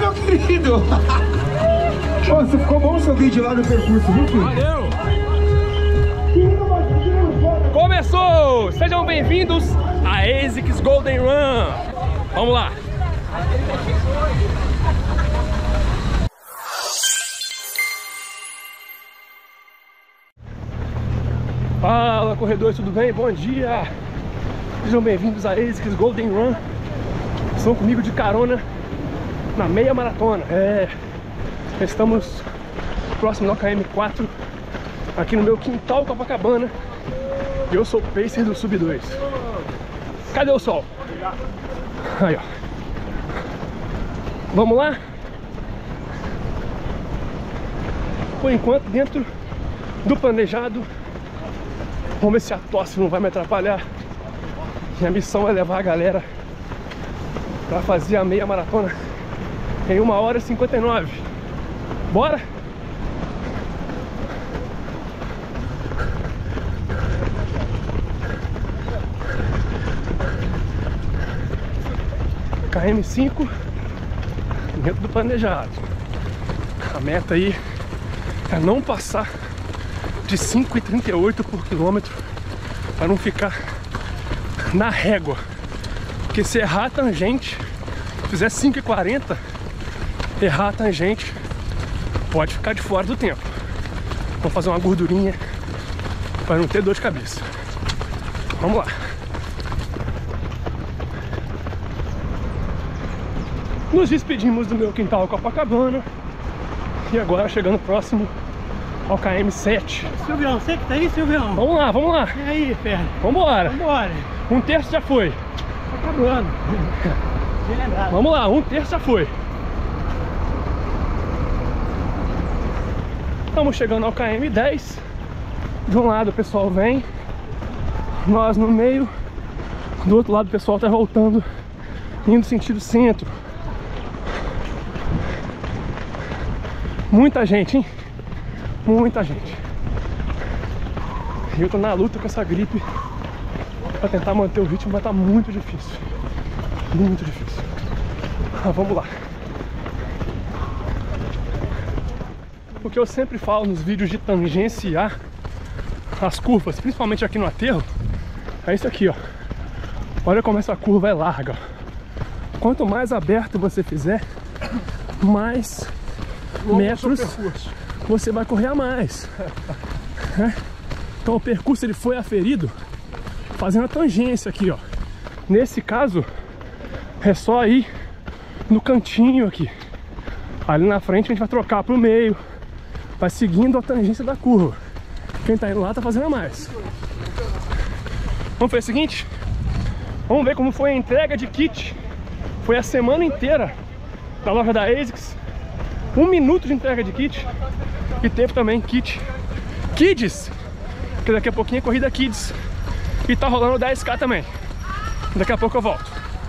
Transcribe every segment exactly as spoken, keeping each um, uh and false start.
meu querido! Pô, você ficou bom o seu vídeo lá no percurso, viu, filho? Valeu! Começou! Sejam bem-vindos a ASICS Golden Run! Vamos lá! Fala, corredores, tudo bem? Bom dia! Sejam bem-vindos a ASICS Golden Run. Estão comigo de carona na meia maratona. É, estamos próximo ao K M quatro, aqui no meu quintal Copacabana. E eu sou o pacer do Sub dois. Cadê o sol? Aí, ó. Vamos lá? Por enquanto, dentro do planejado. Vamos ver se a tosse não vai me atrapalhar. Minha missão é levar a galera pra fazer a meia maratona em uma hora e cinquenta e nove. Bora? K M cinco dentro do planejado. A meta aí é não passar de cinco e trinta e oito por quilômetro, para não ficar na régua. Porque se errar a tangente, fizer cinco e quarenta, errar a tangente, pode ficar de fora do tempo. Vamos fazer uma gordurinha para não ter dor de cabeça. Vamos lá. Nos despedimos do meu quintal Copacabana. E agora chegando próximo ao K M sete. Silvião, você que tá aí, Silvião? Vamos lá, vamos lá. E aí, perna? Vambora. Vambora. Um terço já foi. Tá acabando. Bem lembrado. Vamos lá, um terço já foi. Estamos chegando ao K M dez. De um lado o pessoal vem, nós no meio. Do outro lado o pessoal tá voltando, indo sentido centro. Muita gente, hein? Muita gente. Eu tô na luta com essa gripe pra tentar manter o ritmo, mas tá muito difícil. Muito difícil. Ah, vamos lá. O que eu sempre falo nos vídeos de tangenciar as curvas, principalmente aqui no aterro, é isso aqui, ó. Olha como essa curva é larga. Quanto mais aberto você fizer, mais metros você vai correr a mais. Então o percurso ele foi aferido fazendo a tangência aqui, ó. Nesse caso é só ir no cantinho aqui. Ali na frente a gente vai trocar pro meio, vai seguindo a tangência da curva. Quem tá indo lá tá fazendo a mais. Vamos fazer o seguinte, vamos ver como foi a entrega de kit. Foi a semana inteira da loja da ASICS. Um minuto de entrega de kit. E teve também kit Kids, que daqui a pouquinho é corrida Kids. E tá rolando dez K também. Daqui a pouco eu volto.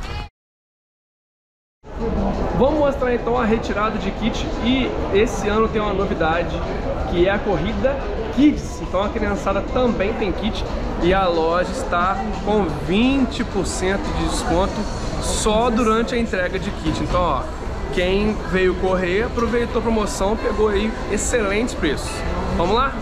Vamos mostrar então a retirada de kit. E esse ano tem uma novidade, que é a corrida Kids. Então a criançada também tem kit. E a loja está com vinte por cento de desconto só durante a entrega de kit. Então, ó, quem veio correr aproveitou a promoção, pegou aí excelentes preços. Vamos lá?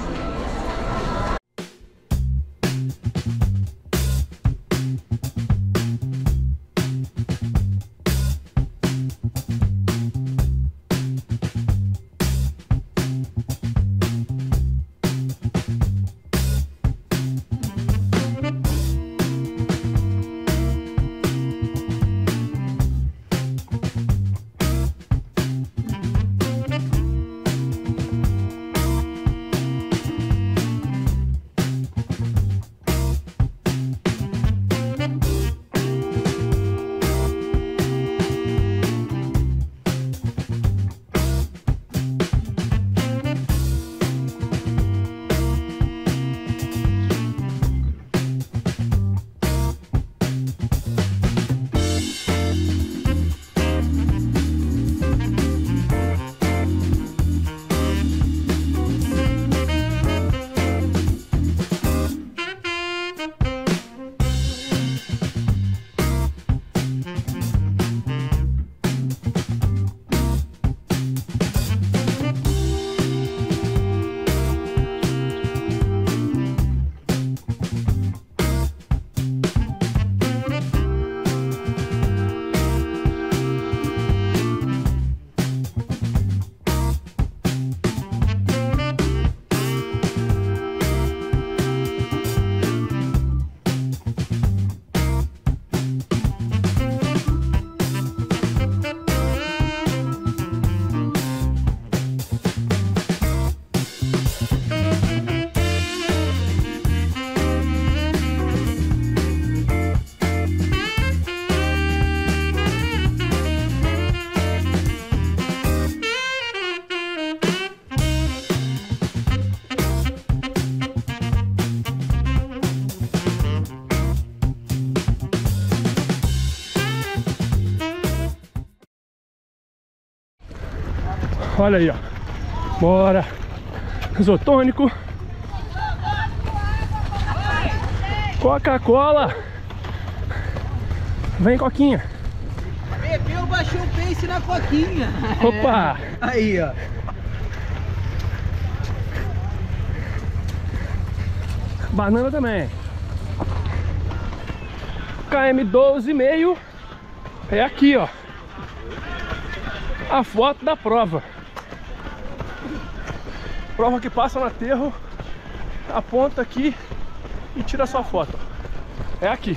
Olha aí, ó. Bora. Isotônico. Coca-Cola. Vem, Coquinha. Bebeu, baixou o pace na Coquinha. Opa. É. Aí, ó. Banana também. K M doze e meio. É aqui, ó. A foto da prova. Prova que passa no aterro, aponta aqui e tira a sua foto. É aqui.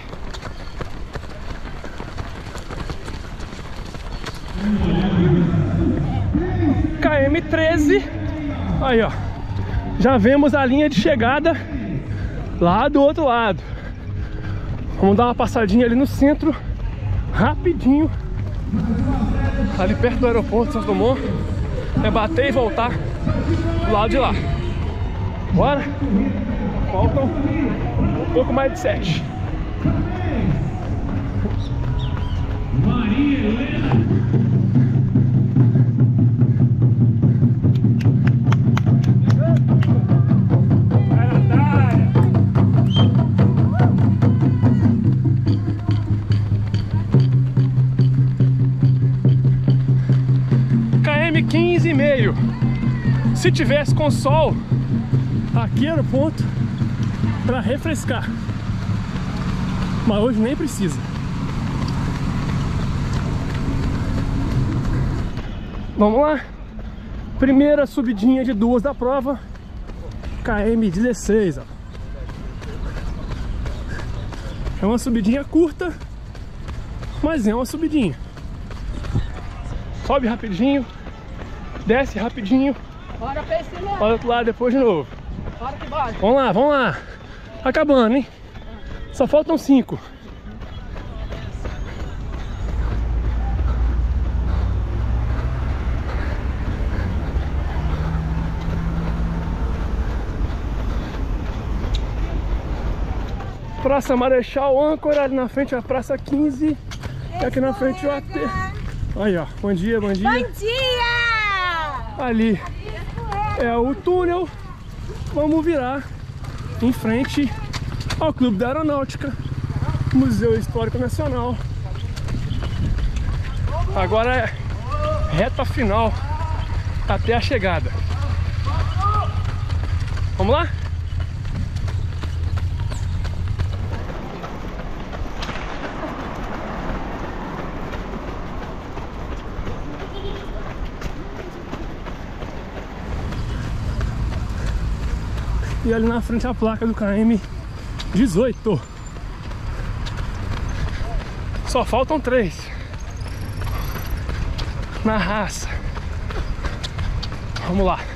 K M treze. Aí, ó. Já vemos a linha de chegada lá do outro lado. Vamos dar uma passadinha ali no centro, rapidinho. Ali perto do aeroporto Santos Dumont. É bater e voltar do lado de lá. Bora. Faltam um pouco mais de sete. Maria Helena. K M quinze e meio. Se tivesse com sol, aqui era o ponto para refrescar, mas hoje nem precisa. Vamos lá. Primeira subidinha de duas da prova. K M dezesseis, ó. É uma subidinha curta, mas é uma subidinha. Sobe rapidinho, desce rapidinho. Bora, Pecilão. Olha do outro lado depois de novo. Bora que bora. Vamos lá, vamos lá. Tá acabando, hein? Só faltam cinco. Praça Marechal Âncora, ali na frente a Praça quinze. E aqui na frente o A T. Aí, ó. Bom dia, bom dia. Bom dia! Ali é o túnel. Vamos virar em frente ao Clube da Aeronáutica, Museu Histórico Nacional. Agora é reta final até a chegada. Vamos lá? E ali na frente a placa do K M dezoito. Só faltam três na raça. Vamos lá.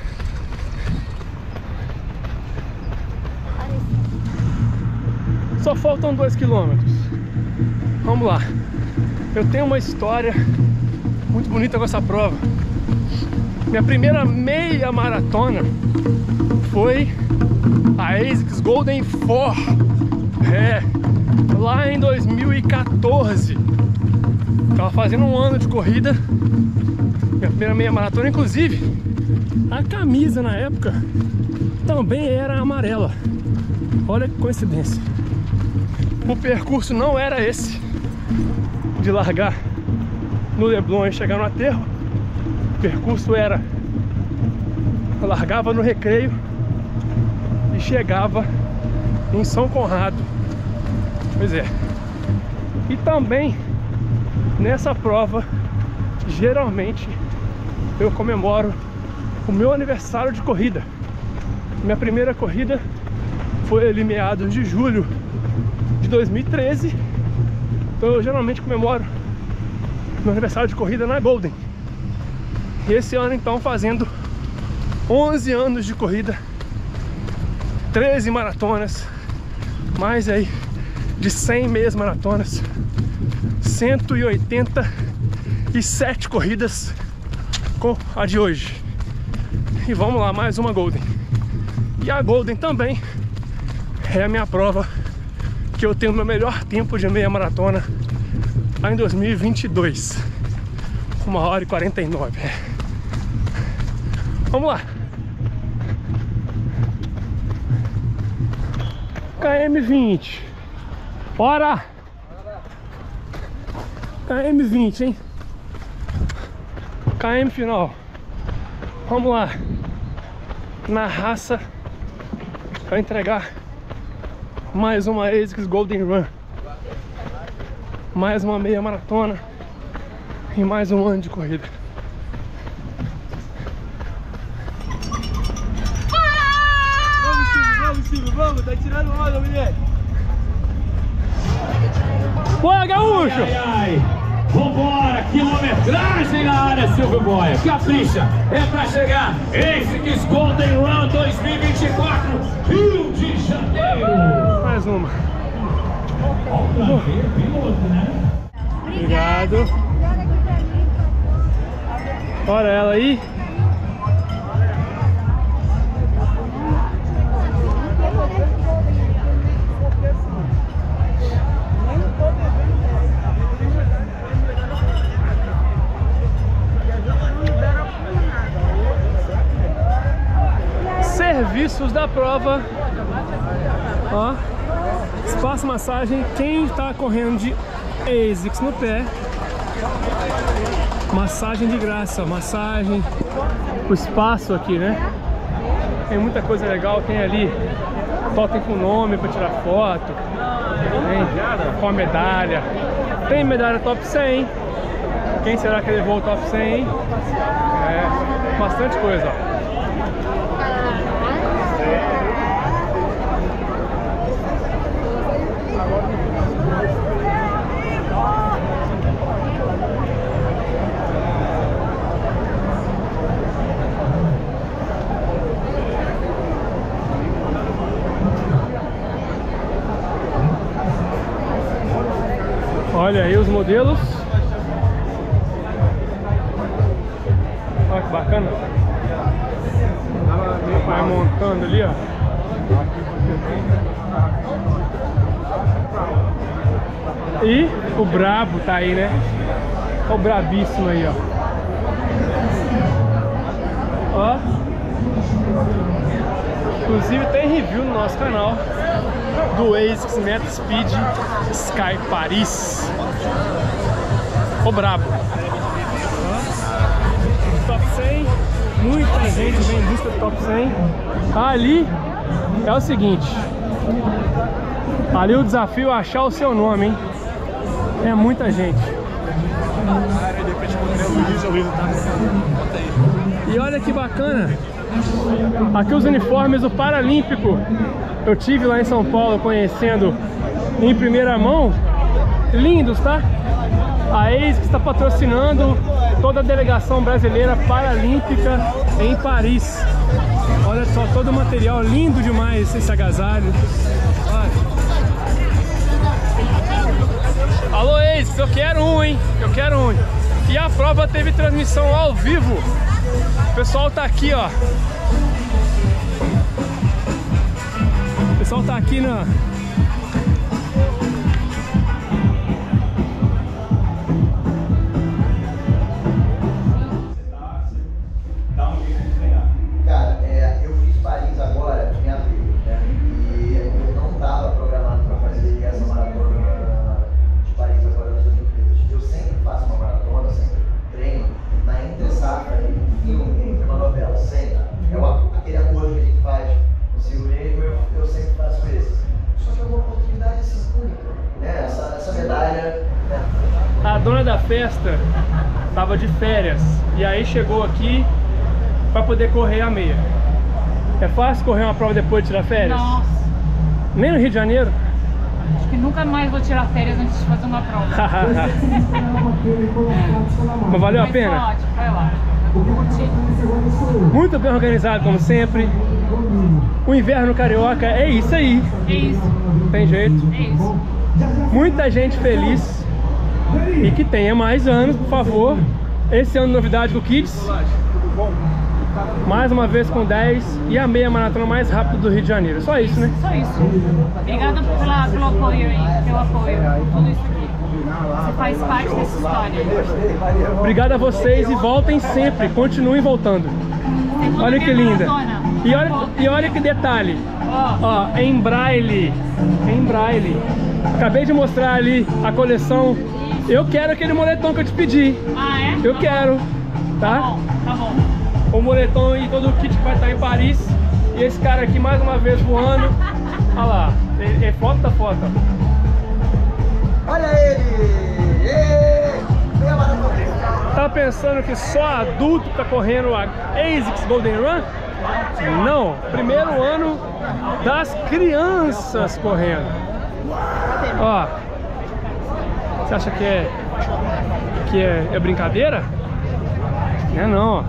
Só faltam dois quilômetros. Vamos lá. Eu tenho uma história muito bonita com essa prova. Minha primeira meia maratona foi a ASICS Golden quatro, é, lá em dois mil e quatorze. Tava fazendo um ano de corrida, minha primeira meia maratona. Inclusive, a camisa na época também era amarela. Olha que coincidência. O percurso não era esse, de largar no Leblon e chegar no aterro. O percurso era, eu largava no Recreio e chegava em São Conrado. Pois é. E também nessa prova, geralmente eu comemoro o meu aniversário de corrida. Minha primeira corrida foi ali meados de julho de dois mil e treze. Então eu geralmente comemoro meu aniversário de corrida na Golden. E esse ano então fazendo onze anos de corrida, treze maratonas, mais aí de cem meias maratonas, cento e oitenta e sete corridas com a de hoje. E vamos lá, mais uma Golden. E a Golden também é a minha prova que eu tenho meu melhor tempo de meia maratona lá em dois mil e vinte e dois. uma hora e quarenta e nove. Vamos lá. K M vinte. Bora! K M vinte, hein? K M final. Vamos lá. Na raça para entregar mais uma ASICS Golden Run. Mais uma meia maratona e mais um ano de corrida. Vamos, Silvio, vamos, tá tirando onda, mulher. Boa, Gaúcho! Ai, ai, ai. Vambora, quilometragem na área, Silvio Boia. Capricha, é pra chegar. ASICS Golden Run dois mil e vinte e quatro, Rio de Janeiro. Mais uma. Obrigado. Olha ela aí. Serviços da prova. Ó, espaço massagem. Quem tá correndo de ASICS no pé, massagem de graça. Massagem, o espaço aqui, né? Tem muita coisa legal. Tem ali totem com nome para tirar foto. Tem com a medalha. Tem medalha top cem. Quem será que levou o top cem, hein? É, bastante coisa, ó. Olha aí os modelos. Olha que bacana. Vai montando ali, ó. E o brabo tá aí, né? Olha o brabíssimo aí, ó. Ó. Inclusive tem review no nosso canal do ASICS Metaspeed Sky Paris. O brabo. Ó. Top cem. Muita gente vem em busca do top cem. Ali é o seguinte. Ali o desafio é achar o seu nome, hein? É muita gente. E olha que bacana. Aqui os uniformes do Paralímpico. Eu tive lá em São Paulo conhecendo em primeira mão. Lindos, tá? A ASICS está patrocinando toda a delegação brasileira paralímpica em Paris. Olha só, todo o material lindo demais esse agasalho. Olha. Alô, ASICS, eu quero um, hein? Eu quero um. E a prova teve transmissão ao vivo. O pessoal tá aqui, ó. O pessoal tá aqui na... Cara, é, eu fiz Paris agora em abril, né? E eu não estava programado para fazer essa maratona de Paris agora nas Olimpíadas. Eu sempre faço uma maratona, sempre treino na entre-safra, um filme, entre uma novela, sempre. É o, aquele acordo que a gente faz consigo mesmo, eu, eu sempre faço esse. Só que é uma oportunidade assim, única, né? Essa, essa medalha. Né? A dona da festa tava de férias e aí chegou aqui para poder correr a meia. É fácil correr uma prova depois de tirar férias? Nossa. Nem no Rio de Janeiro? Acho que nunca mais vou tirar férias antes de fazer uma prova. Mas valeu a Mas pena? Foi ótimo, foi lá. Muito bem organizado, como sempre. O inverno carioca é isso aí. É isso, Tem jeito. é isso. Muita gente feliz. E que tenha mais anos, por favor. Esse ano novidade com o Kids. Mais uma vez com dez. E a meia maratona mais rápida do Rio de Janeiro. Só isso, né? Só isso. Obrigada pela, pelo apoio aí, pelo apoio, por tudo isso aqui. Você faz parte dessa história. Obrigado a vocês e voltem sempre. Continuem voltando. Segunda Olha que meia linda. maratona. E olha, e olha que detalhe. Ó, em braille. Em braille. Acabei de mostrar ali a coleção. Eu quero aquele moletom que eu te pedi. Ah, é? Eu quero. Tá Tá? bom, tá bom. O moletom e todo o kit que vai estar em Paris. E esse cara aqui mais uma vez voando. Olha lá. É, é foto da foto. Olha ele! Ê! Vem a maratona. Tá pensando que só adulto tá correndo a ASICS Golden Run? Não, primeiro ano das crianças correndo. Ó, você acha que é que é, é brincadeira? Não é não, ó.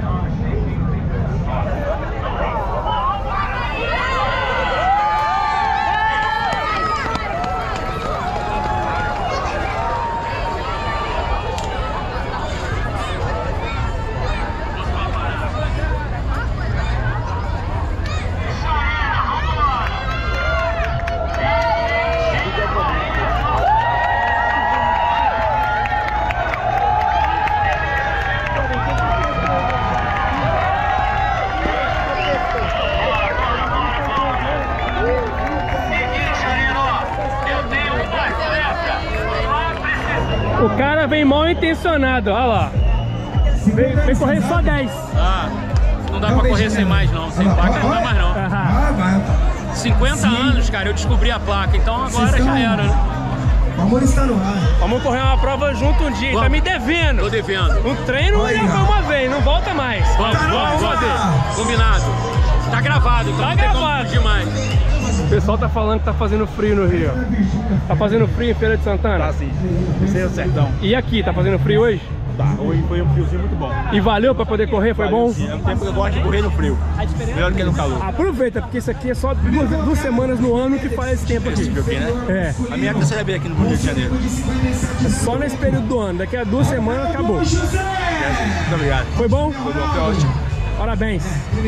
O cara vem mal intencionado, olha lá. Vem, vem correr só dez. Ah, não dá pra correr sem mais não, sem placa não dá mais não. Aham. cinquenta anos, cara, eu descobri a placa, então agora já era, né? O amor está no ar. Vamos correr uma prova junto um dia, ele tá me devendo. Tô devendo. Um treino já foi uma vez, não volta mais. Vamos, vamos, vamos. Combinado. Tá gravado, então Tá não tem como gravado. fugir mais. O pessoal tá falando que tá fazendo frio no Rio. Tá fazendo frio em Feira de Santana? Tá sim, esse é o sertão. E aqui, tá fazendo frio hoje? Tá, hoje foi um friozinho muito bom. E valeu pra poder correr? Foi bom? É um tempo que eu gosto de correr no frio. Melhor do que no calor. Aproveita, porque isso aqui é só duas, duas semanas no ano que faz esse tempo aqui. Esse frio aqui, né? É, A minha época você já veio aqui no Rio de Janeiro. é só nesse período do ano. Daqui a duas semanas acabou. Muito obrigado. Foi bom? Foi bom, foi ótimo. Parabéns.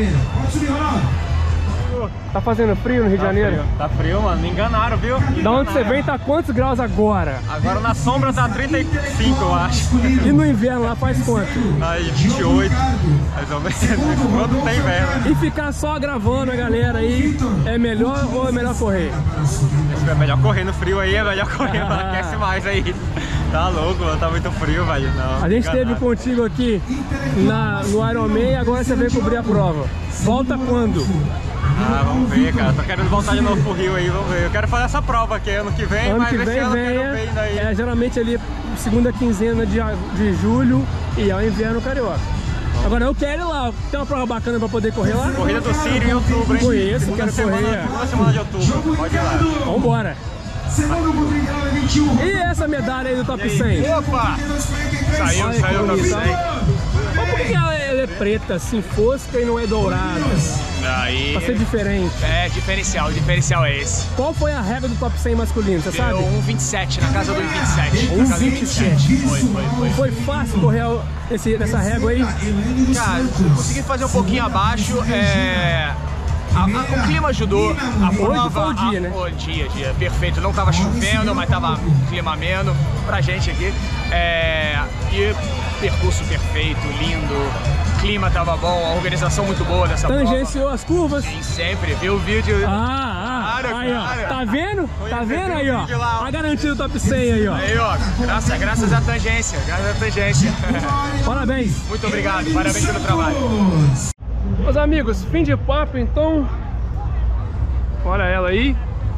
Tá fazendo frio no Rio de Janeiro? Tá frio, mano. Me enganaram, viu? Da onde você vem tá quantos graus agora? Agora na sombra tá trinta e cinco, eu acho. E no inverno lá faz quanto? Aí vinte e oito, mais ou menos. Quando tem inverno. E ficar só gravando a galera aí, é melhor ou é melhor correr? É melhor correr no frio aí, é melhor correr, Ah. aquece mais aí. Tá louco, mano. Tá muito frio, velho. Não, A gente esteve enganado. contigo aqui na, no Ironman e agora você veio cobrir a prova. Volta quando? Ah, vamos ver, cara. Tô querendo voltar de novo pro Rio aí, vamos ver. Eu quero fazer essa prova aqui ano que vem, Ano mas que esse vem ano venha, que eu não venho daí. é geralmente ali segunda quinzena de, de julho e é o inverno carioca. Agora eu quero ir lá, tem uma prova bacana pra poder correr lá? Corrida do Sírio em outubro, hein? Conheço, Segunda quero semana, correr. Segunda semana de outubro, pode ir lá. Vambora! Segundo por trinta e vinte e um. E essa medalha aí do top cem? Opa! Saiu, Olha saiu que o top bonito. cem. Mas por que ela, ela é preta, assim, fosca e não é dourada? Aí, Pra ser diferente. é diferencial, o diferencial é esse. Qual foi a regra do top cem masculino, você sabe? Deu um vinte e sete, na casa do um vinte e sete. um Na casa do vinte e sete. Foi, foi, foi. Foi fácil correr esse, essa régua aí? Cara, consegui fazer um pouquinho abaixo, é... A, a, o clima ajudou, a prova... foi o dia, a, né? Foi dia, dia, perfeito. Não tava chovendo, mas tava clima ameno pra gente aqui. É, e percurso perfeito, lindo, clima tava bom, a organização muito boa dessa Tangenciou as curvas? prova. Sim, sempre, viu o vídeo... Ah, ah, Claro, aí ó, claro. tá vendo? Tá Foi vendo ver aí o ó? vídeo lá, ó. A garantia do top cem aí ó. Aí, ó, graças, graças à tangência, graças à tangência. Parabéns. Muito obrigado, parabéns pelo trabalho. Meus amigos, fim de papo então. Olha ela aí.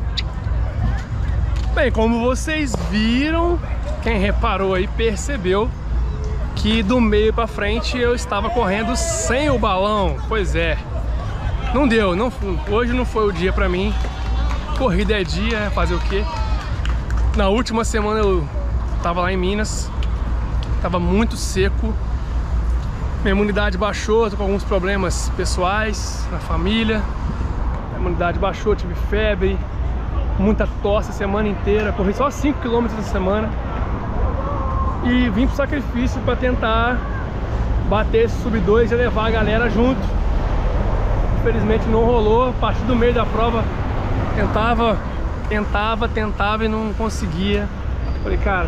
Bem, como vocês viram, quem reparou aí percebeu que do meio pra frente eu estava correndo sem o balão. Pois é, não deu, não, hoje não foi o dia pra mim. Corrida é dia, fazer o quê? Na última semana eu tava lá em Minas, tava muito seco. Minha imunidade baixou, tô com alguns problemas pessoais, na família. A imunidade baixou, tive febre, muita tosse a semana inteira. Corri só cinco quilômetros essa semana. E vim pro sacrifício para tentar bater esse sub dois e levar a galera junto. Infelizmente não rolou, a partir do meio da prova tentava, tentava, tentava e não conseguia. Falei, cara,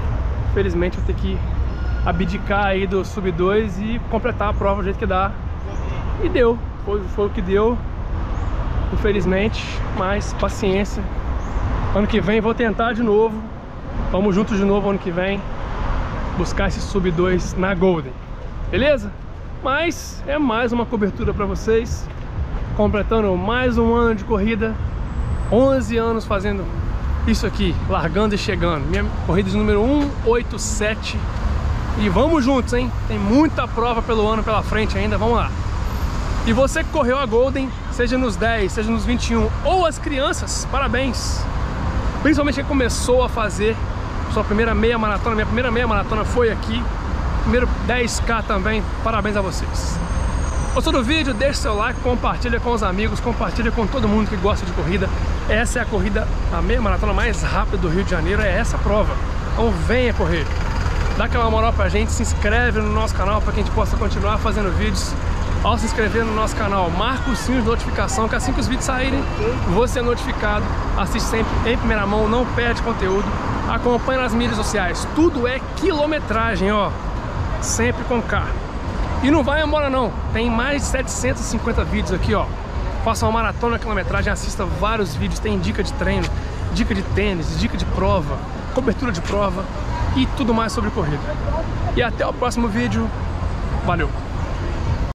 infelizmente eu vou ter que abdicar aí do sub dois e completar a prova do jeito que dá. E deu, foi, foi o que deu, infelizmente, mas paciência. Ano que vem vou tentar de novo. Vamos juntos de novo ano que vem buscar esse sub dois na Golden, beleza? Mas é mais uma cobertura para vocês, completando mais um ano de corrida, onze anos fazendo isso aqui, largando e chegando. Minha corrida de número cento e oitenta e sete. E vamos juntos, hein? Tem muita prova pelo ano pela frente ainda, vamos lá. E você que correu a Golden, seja nos dez, seja nos vinte e um, ou as crianças, parabéns! Principalmente quem começou a fazer sua primeira meia maratona. Minha primeira meia maratona foi aqui. Primeiro dez K também, parabéns a vocês. Gostou do vídeo? Deixa seu like, compartilha com os amigos, compartilha com todo mundo que gosta de corrida. Essa é a corrida, a meia maratona mais rápida do Rio de Janeiro, é essa a prova. Então venha correr. Dá aquela moral pra gente, se inscreve no nosso canal para que a gente possa continuar fazendo vídeos. Ao se inscrever no nosso canal, marca o sininho de notificação, que assim que os vídeos saírem, você é notificado. Assiste sempre em primeira mão, não perde conteúdo. Acompanha nas mídias sociais, tudo é quilometragem, ó. Sempre com K. E não vai embora não, tem mais de setecentos e cinquenta vídeos aqui, ó. Faça uma maratona quilometragem, assista vários vídeos, tem dica de treino, dica de tênis, dica de prova, cobertura de prova e tudo mais sobre corrida. E até o próximo vídeo, valeu!